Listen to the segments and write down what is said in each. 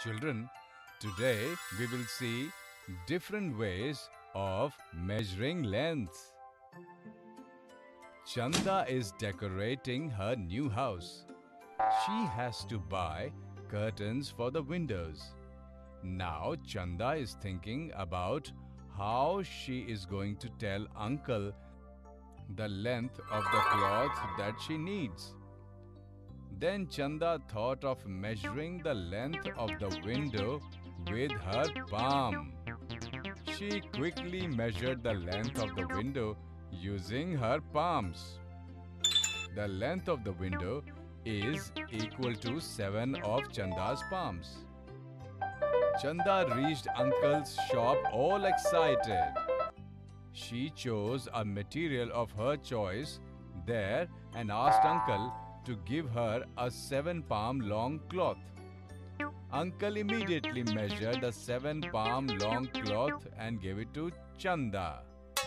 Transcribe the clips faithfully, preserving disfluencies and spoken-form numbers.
Children, today we will see different ways of measuring lengths. Chanda is decorating her new house. She has to buy curtains for the windows. Now Chanda is thinking about how she is going to tell uncle the length of the cloth that she needs. Then Chanda thought of measuring the length of the window with her palm. She quickly measured the length of the window using her palms. The length of the window is equal to seven of Chanda's palms. Chanda reached uncle's shop all excited. She chose a material of her choice there and asked uncle to give her a seven palm long cloth. Uncle immediately measured a seven palm long cloth and gave it to Chanda.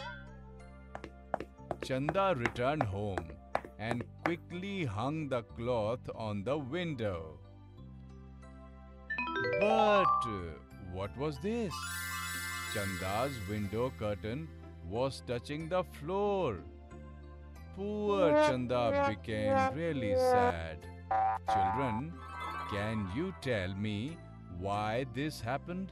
Chanda returned home and quickly hung the cloth on the window. But what was this? Chanda's window curtain was touching the floor. Poor Chanda became really sad. Children, can you tell me why this happened?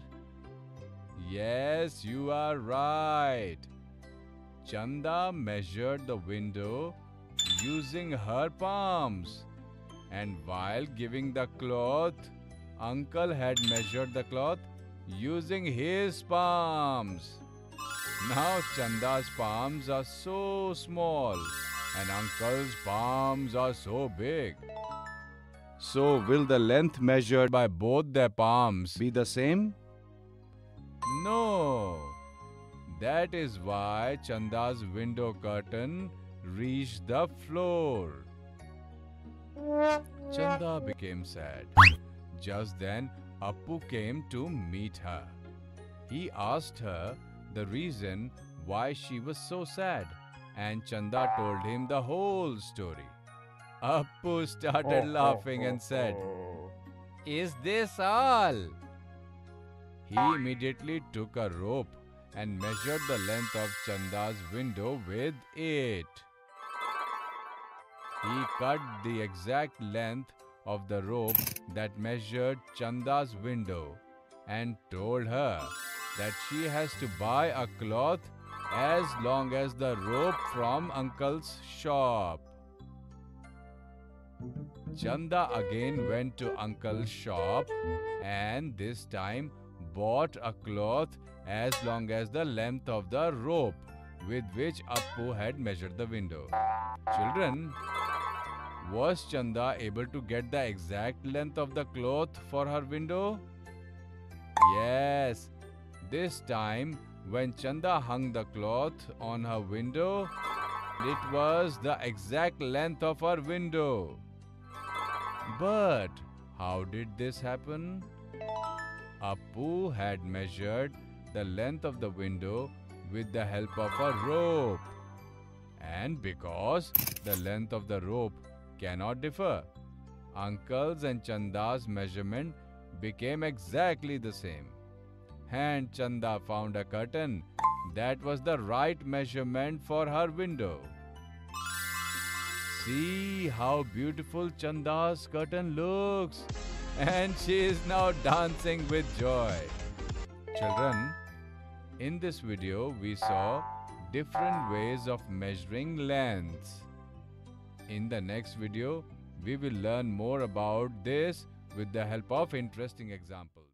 Yes, you are right. Chanda measured the window using her palms. And while giving the cloth, uncle had measured the cloth using his palms. Now Chanda's palms are so small and uncle's palms are so big. So will the length measured by both their palms be the same? No. That is why Chanda's window curtain reached the floor. Chanda became sad. Just then Appu came to meet her. He asked her the reason why she was so sad, and Chanda told him the whole story. Appu started laughing and said, "Is this all?" He immediately took a rope and measured the length of Chanda's window with it. He cut the exact length of the rope that measured Chanda's window and told her that she has to buy a cloth as long as the rope from uncle's shop. Chanda again went to uncle's shop and this time bought a cloth as long as the length of the rope with which Appu had measured the window. Children, was Chanda able to get the exact length of the cloth for her window? Yes. This time, when Chanda hung the cloth on her window, it was the exact length of her window. But how did this happen? Appu had measured the length of the window with the help of a rope. And because the length of the rope cannot differ, uncle's and Chanda's measurement became exactly the same. And Chanda found a curtain that was the right measurement for her window. See how beautiful Chanda's curtain looks, and she is now dancing with joy. Children, in this video we saw different ways of measuring lengths. In the next video, we will learn more about this with the help of interesting examples.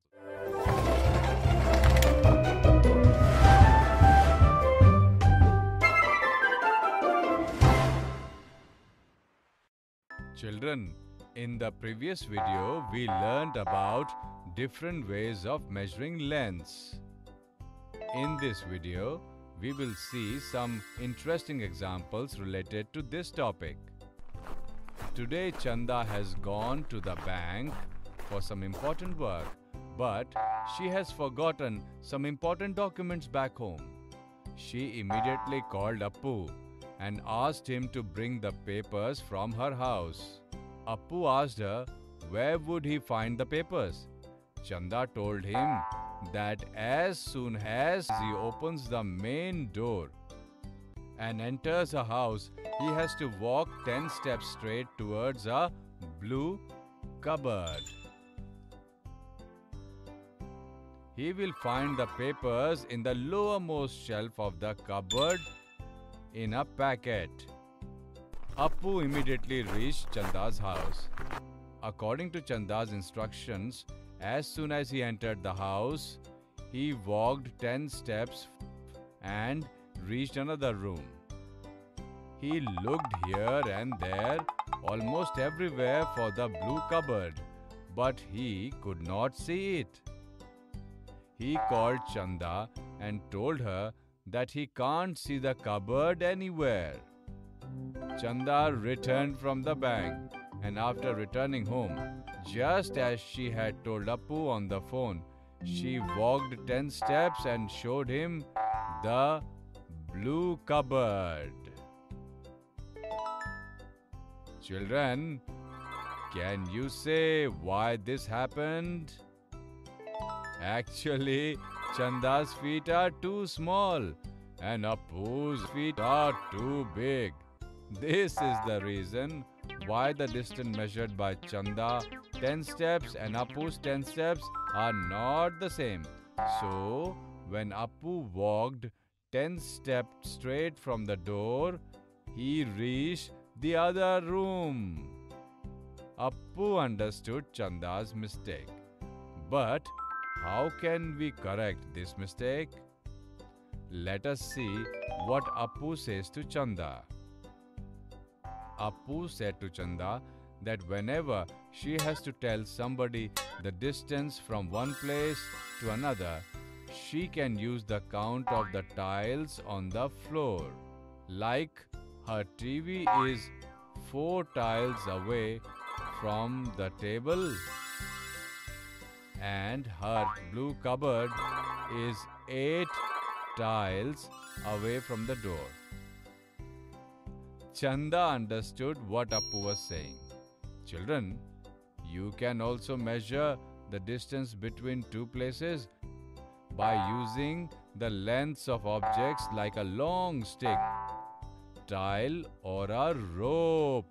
Children, in the previous video, we learned about different ways of measuring lengths. In this video, we will see some interesting examples related to this topic. Today, Chanda has gone to the bank for some important work, but she has forgotten some important documents back home. She immediately called Appu and asked him to bring the papers from her house. Appu asked her where would he find the papers. Chanda told him that as soon as he opens the main door and enters a house, he has to walk ten steps straight towards a blue cupboard. He will find the papers in the lowermost shelf of the cupboard in a packet. Appu immediately reached Chanda's house. According to Chanda's instructions, as soon as he entered the house, he walked ten steps and reached another room. He looked here and there, almost everywhere for the blue cupboard, but he could not see it. He called Chanda and told her that he can't see the cupboard anywhere. Chanda returned from the bank, and after returning home, just as she had told Appu on the phone, she walked ten steps and showed him the blue cupboard. Children, can you say why this happened? Actually, Chanda's feet are too small and Appu's feet are too big. This is the reason why the distance measured by Chanda ten steps and Appu's ten steps are not the same. So, when Appu walked ten steps straight from the door, he reached the other room. Appu understood Chanda's mistake. But how can we correct this mistake? Let us see what Appu says to Chanda. Appu said to Chanda that whenever she has to tell somebody the distance from one place to another, she can use the count of the tiles on the floor. Like her T V is four tiles away from the table and her blue cupboard is eight tiles away from the door. Chanda understood what Appu was saying. Children, you can also measure the distance between two places by using the lengths of objects like a long stick, tile or a rope.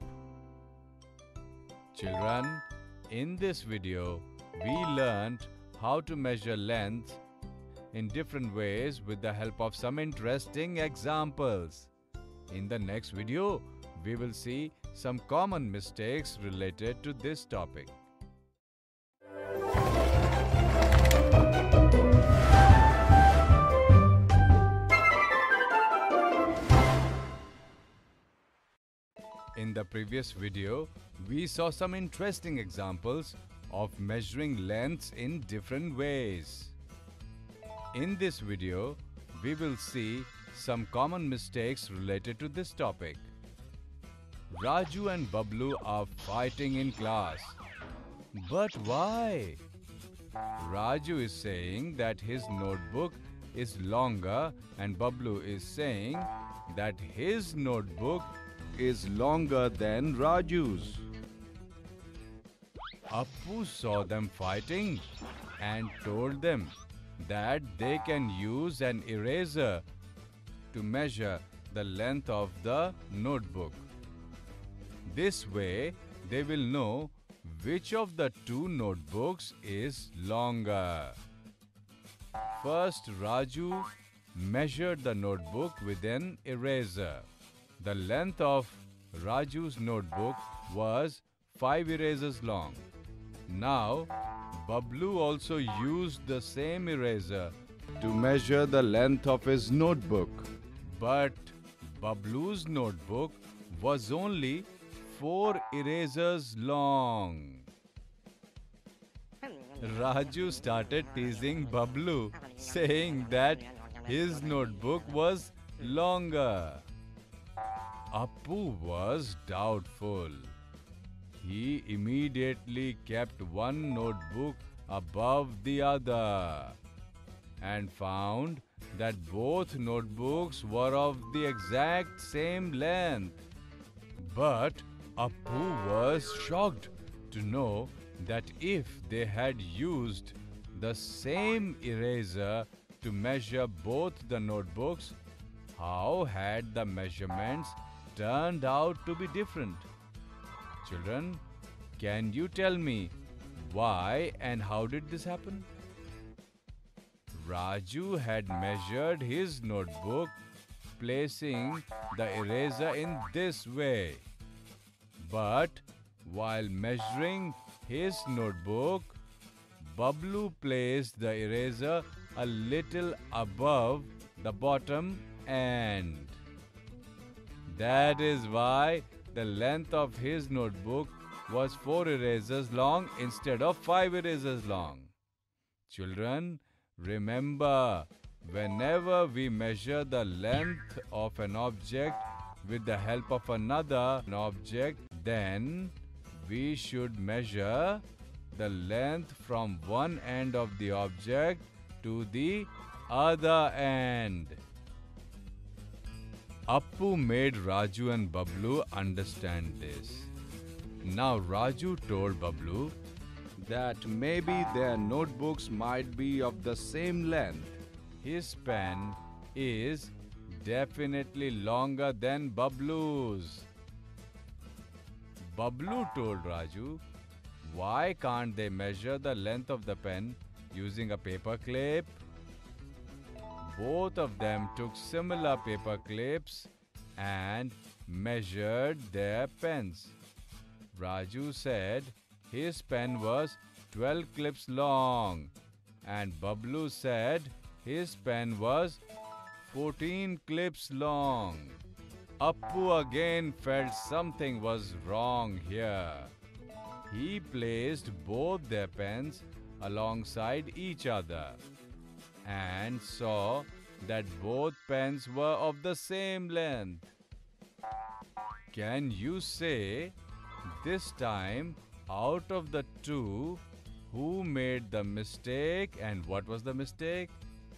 Children, in this video, we learned how to measure length in different ways with the help of some interesting examples. In the next video, we will see some common mistakes related to this topic. In the previous video, we saw some interesting examples of measuring lengths in different ways. In this video, we will see some common mistakes related to this topic. Raju and Bablu are fighting in class. But why? Raju is saying that his notebook is longer and Bablu is saying that his notebook is longer than Raju's. Appu saw them fighting and told them that they can use an eraser to measure the length of the notebook. This way, they will know which of the two notebooks is longer. First, Raju measured the notebook with an eraser. The length of Raju's notebook was five erasers long. Now, Bablu also used the same eraser to measure the length of his notebook. But Bablu's notebook was only four erasers long. Raju started teasing Bablu, saying that his notebook was longer. Appu was doubtful. He immediately kept one notebook above the other and found that both notebooks were of the exact same length. But Appu was shocked to know that if they had used the same eraser to measure both the notebooks, how had the measurements turned out to be different? Children, can you tell me why and how did this happen? Raju had measured his notebook, placing the eraser in this way. But while measuring his notebook, Bablu placed the eraser a little above the bottom end. That is why the length of his notebook was four erasers long instead of five erasers long. Children, remember, whenever we measure the length of an object with the help of another object, then we should measure the length from one end of the object to the other end. Appu made Raju and Bablu understand this. Now Raju told Bablu that maybe their notebooks might be of the same length. His pen is definitely longer than Bablu's. Bablu told Raju, why can't they measure the length of the pen using a paper clip? Both of them took similar paper clips and measured their pens. Raju said his pen was twelve clips long and Bablu said his pen was fourteen clips long. Appu again felt something was wrong here. He placed both their pens alongside each other and saw that both pens were of the same length. Can you say this time, out of the two, who made the mistake and what was the mistake?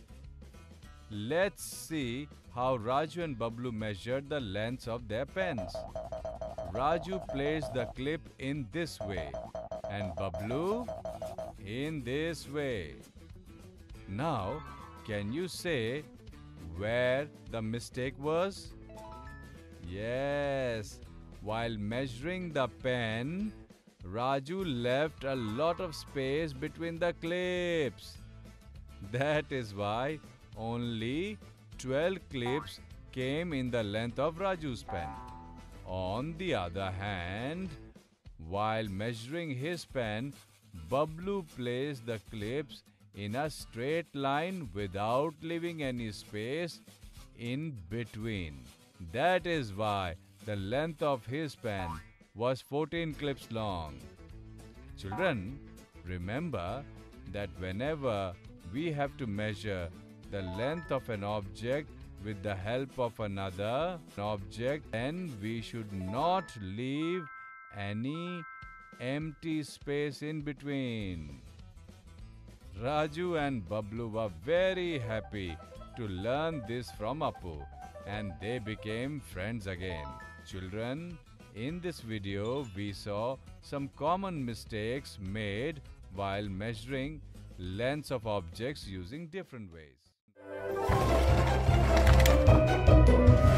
Let's see how Raju and Bablu measured the lengths of their pens. Raju placed the clip in this way and Bablu in this way. Now, can you say where the mistake was? Yes, while measuring the pen, Raju left a lot of space between the clips. That is why only twelve clips came in the length of Raju's pen. On the other hand, while measuring his pen, Bablu placed the clips in a straight line without leaving any space in between. That is why the length of his pen was fourteen clips long. Children, remember that whenever we have to measure the length of an object with the help of another object, then we should not leave any empty space in between. Raju and Bablu were very happy to learn this from Appu and they became friends again. Children, in this video we saw some common mistakes made while measuring lengths of objects using different ways.